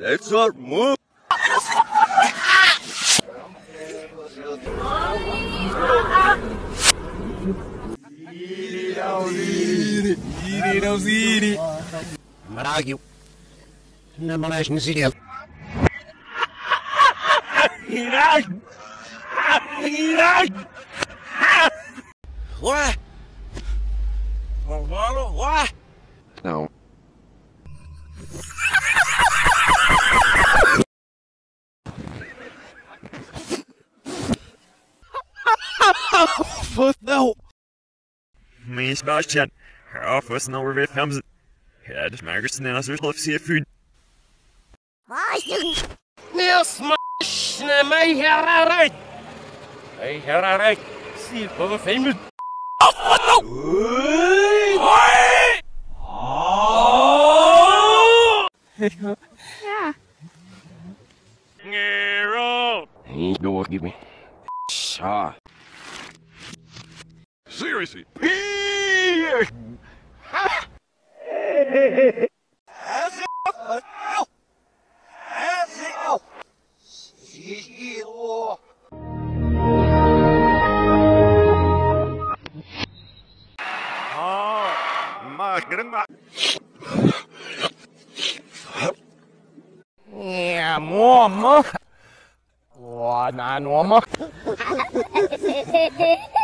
Let's start move. Ziri. Maragiu. Na malash nisidia. Iraj. What? What? No. What no? Mijn Sebastian, af was nou weer weg hebben ze. Ja, dus maar snel als er zelf seafood. Neil smash na mij herarik. Hey herarik. Zie hoe famous. Ja. Nero. He don't give me. Shaw. Seriously. Yeah, mama. What, nah, mama?